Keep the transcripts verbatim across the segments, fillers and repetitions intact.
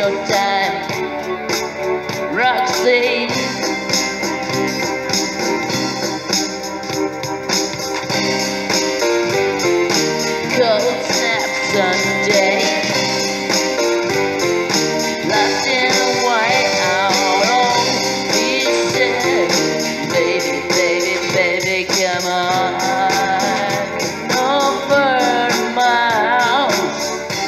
no time, Roxy. Cold snap Sunday, lost in a white out on pieces. Baby, baby, baby, come on over my house.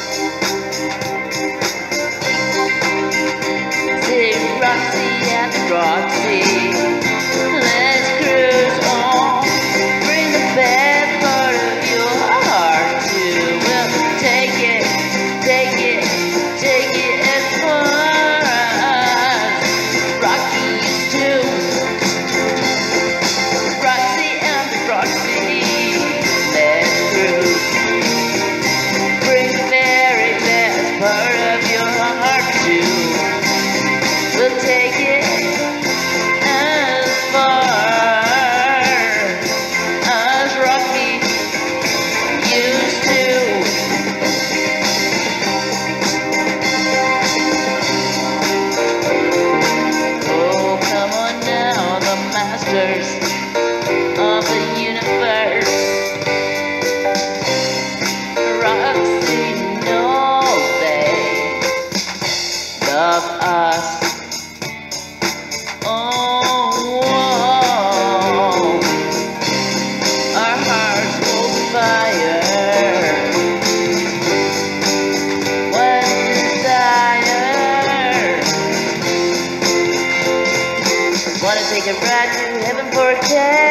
See Roxy and Roxy, let's cruise on. Bring the best part of your heart to. Well, take it, take it, take it as far as Rocky used to. Roxy and Roxy, let's cruise. Bring the very best part of your heart to. We'll take it as far as Rocky used to. Oh, come on now, the masters of the universe. Roxy, know they love us. Oh, whoa. Our hearts will fire when desire. Wanna take a ride to heaven for a cat?